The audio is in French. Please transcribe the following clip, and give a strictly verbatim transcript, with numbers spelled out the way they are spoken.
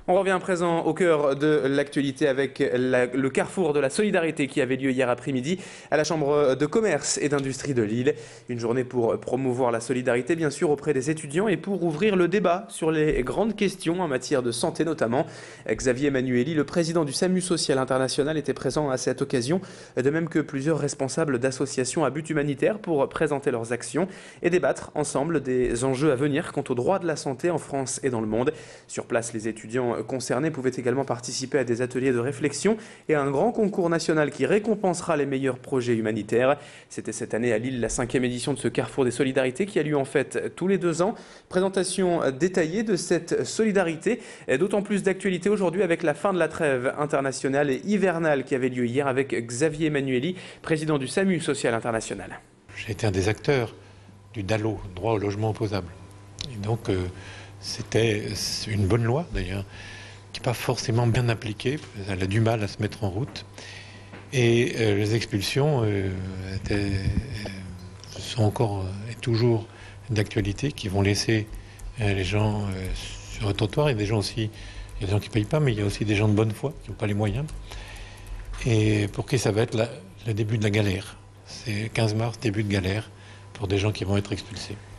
On revient à présent au cœur de l'actualité avec la, le carrefour de la solidarité qui avait lieu hier après-midi à la Chambre de commerce et d'industrie de Lille. Une journée pour promouvoir la solidarité bien sûr auprès des étudiants et pour ouvrir le débat sur les grandes questions en matière de santé notamment. Xavier Emmanuelli, le président du SAMU Social International, était présent à cette occasion, de même que plusieurs responsables d'associations à but humanitaire pour présenter leurs actions et débattre ensemble des enjeux à venir quant aux droits de la santé en France et dans le monde. Sur place, les étudiants concernés pouvaient également participer à des ateliers de réflexion et à un grand concours national qui récompensera les meilleurs projets humanitaires. C'était cette année à Lille la cinquième édition de ce Carrefour des Solidarités qui a lieu en fait tous les deux ans. Présentation détaillée de cette solidarité, d'autant plus d'actualité aujourd'hui avec la fin de la trêve internationale et hivernale qui avait lieu hier avec Xavier Emmanuelli, président du SAMU Social International. J'ai été un des acteurs du DALO, droit au logement opposable. Et donc, euh, c'était une bonne loi d'ailleurs, qui n'est pas forcément bien appliquée. Elle a du mal à se mettre en route. Et euh, les expulsions euh, étaient, euh, sont encore et toujours d'actualité, qui vont laisser euh, les gens euh, sur le trottoir. Il y a des gens aussi, il y a des gens qui ne payent pas, mais il y a aussi des gens de bonne foi qui n'ont pas les moyens. Et pour qui ça va être la, le début de la galère. C'est quinze mars, début de galère, pour des gens qui vont être expulsés.